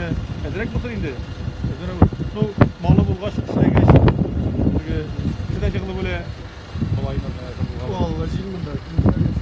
direkt mısır indi. No malı bulgaç içine geç. Çünkü bir de çıkılı böyle kolayından. Vallahi şimdi